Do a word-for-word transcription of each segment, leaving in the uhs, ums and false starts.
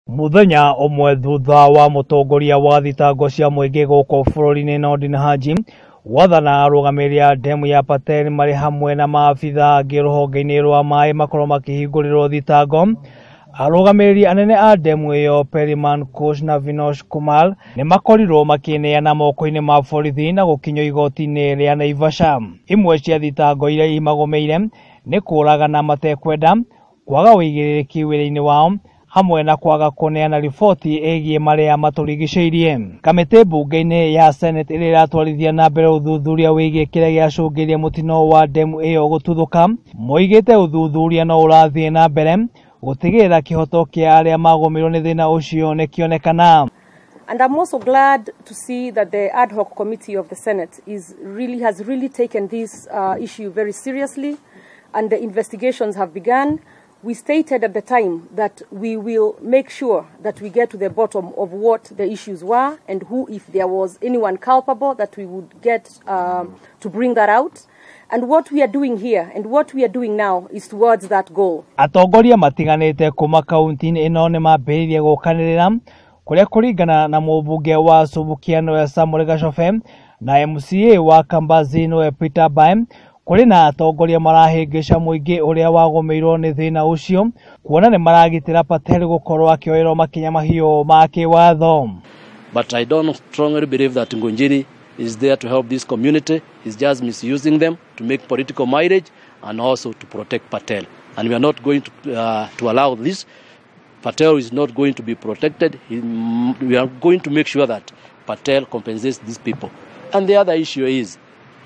Muthenya omwe thutha wa mutongoria wa thitango cia muingi guko bururi-ini Nordin Haji wathana arugamĩrĩri demu ya Patel mari hamwe na maabitha angĩ rũhonge-inĩ rwa maĩ makorwo makĩhingũrĩrwo thitango. Arugamĩrĩri anene a demu ĩyo Periman Kush na Vinosh Kumar nĩ makorirwo makĩneana moko-inĩ ma borithi na gũkinywo igoti-inĩ rĩa Naivasha. Imwe cia thitango iria imagomeire nĩ kũragana matekwenda, kwaga ũigĩrĩrĩki wĩra-inĩ wao, hamwe na kwaga kuneana riboti ĩgiĩ marĩa matũrigicĩirie. Kamĩtĩ mbunge-inĩ ya Senate ĩrĩa ĩratwarithia na mbere ũthuthuria wĩgiĩ kĩrĩa gĩacũngĩrĩirie mũtino wa demu ĩyo gũtuthũka, moigĩte ũthuthuria no ũrathiĩ na mbere gũtigĩrĩra kĩhoto kĩa arĩa magomirwo nĩ thĩna ũcio nĩ kĩonekana. And I'm also glad to see that the ad hoc committee of the Senate is really has really taken this uh, issue very seriously, and the investigations have begun. We stated at the time that we will make sure that we get to the bottom of what the issues were and who, if there was anyone culpable, that we would get um, to bring that out. And what we are doing here and what we are doing now is towards that goal. Atongoria matiganĩte kuma kaunti-inĩ ĩno nĩ mambĩrĩirie gũkanĩrĩra kũrĩa kũringana na mũmbunge wa Subukia nowe Samuel Gachofe na M C A wa Kambazi nowe Peter Bae, kũrĩ na atongoria marahĩngĩca mũingĩ ũrĩa wagomeirwo nĩ thĩna ũcio, kuona nĩ maragitĩra Patel gũkorwo akĩoerwo makinya mahiũ ma kĩwatho. But I don't strongly believe that Ngunjiri is there to help this community. He's just misusing them to make political mileage and also to protect Patel. And we are not going to, uh, to allow this. Patel is not going to be protected. He, we are going to make sure that Patel compensates these people. And the other issue is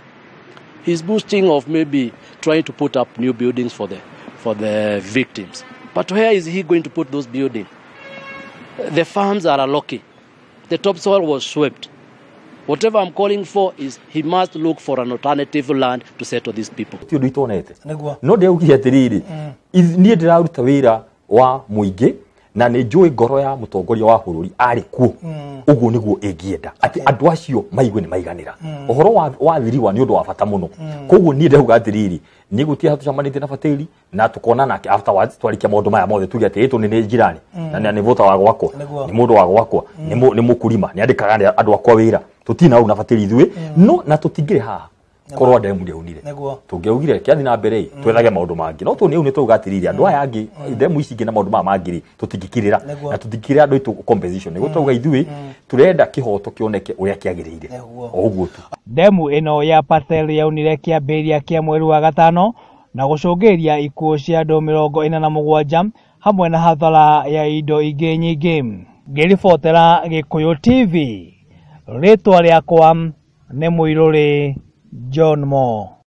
his boosting of maybe trying to put up new buildings for the, for the victims. But where is he going to put those buildings? The farms are lucky. The topsoil was swept. Whatever I'm calling for is he must look for an alternative land to settle these people. No de ugi atiriri ni ndiraruta wira wa muingi na nĩ njũĩ ngoro ya mũtongoria wa bũrũri arĩ kuo. Ũguo nĩguo ĩngĩenda atĩ andũ acio maigue nĩ maiganĩra. Ũhoro wa wa thiriwa nĩ ũndũ wa bata mũno. Koguo niĩ ndauga atiriri nĩ gũtia tucamanĩtie na Pateli na tukona nake afterwards twarikia maũndũ maya mothe tuge atĩ ĩtũ nĩ njirani na nĩ vota wa gwakwa nĩ mũndũ wa gwakwa nĩ mũkurima nĩ andĩkaga andũ akwa wĩra tutina au na Pateli ithuĩ no na tutingire haha korwa demu ndeunire tungeugire kiathi na mbere twethage maundu mangi no tu ni une tugatirire andu aya angi demu ici ingi na maundu ma mangiri tutingikirira na tutingikirira andu itu compensation niguo tuga ithui turenda kihoto kioneke uria kiagirire oguo tu. Demu ino ya Patel yaunire kiambiria kia mweri wa gatano na gucungiria ikuo cia andu mirongo ina na mugwanja hamwe na hathara ya indo ingi nyingi. Ngiribotera Gikuyu T V, ritwa riakwa ni Muiruri John Mo.